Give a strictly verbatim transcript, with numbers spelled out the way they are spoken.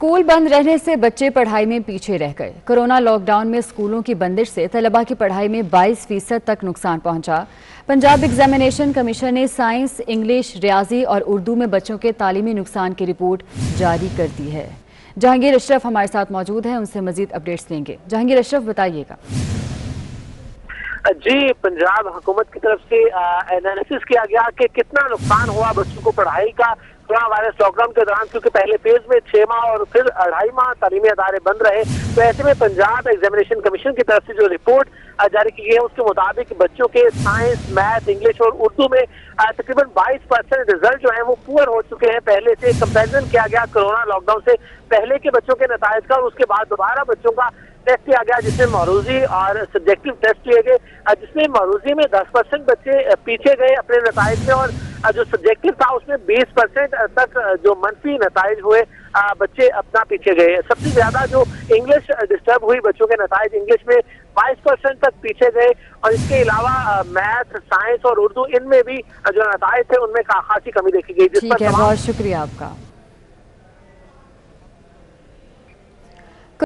School बंद रहने से बच्चे पढ़ाई में पीछे रह गए। कोरोना लॉकडाउन में स्कूलों की बंदिश से तलबा की पढ़ाई में बाईस फीसद तक नुकसान पहुंचा। पंजाब एग्जामिनेशन कमीशन ने साइंस, इंग्लिश, रियाजी और उर्दू में बच्चों के तालीमी नुकसान की रिपोर्ट जारी कर दी है। जहांगीर अशरफ हमारे साथ मौजूद हैं, उनसे मजीद अपडेट्स लेंगे। जहांगीर अशरफ, बताइएगा। जी, पंजाब हुकूमत की तरफ से एनालिसिस किया गया कि कितना नुकसान हुआ बच्चों को पढ़ाई का कोरोना वायरस लॉकडाउन के दौरान, क्योंकि पहले फेज में छह माह और फिर अढ़ाई माह तालीमी अदारे बंद रहे। तो ऐसे में पंजाब एग्जामिनेशन कमीशन की तरफ से जो रिपोर्ट जारी की गई है उसके मुताबिक बच्चों के साइंस, मैथ, इंग्लिश और उर्दू में तकरीबन बाईस परसेंट रिजल्ट जो है वो पुअर हो चुके हैं। पहले से कंपैरिजन किया गया कोरोना लॉकडाउन से पहले के बच्चों के नतायज का, और उसके बाद दोबारा बच्चों का टेस्ट लिया गया जिसमें मरूजी और सब्जेक्टिव टेस्ट लिए गए, जिसमें मरूजी में दस परसेंट बच्चे पीछे गए अपने नतायज में, और जो सब्जेक्टिव था उसमें बीस परसेंट तक जो मनफी नतायज हुए बच्चे अपना पीछे गए। सबसे ज्यादा जो इंग्लिश डिस्टर्ब हुई बच्चों के नतायज, इंग्लिश में बाईस परसेंट तक पीछे गए, और इसके अलावा मैथ, साइंस और उर्दू इनमें भी जो नतायज थे उनमें खासी कमी देखी गई। ठीक है, बहुत शुक्रिया आपका।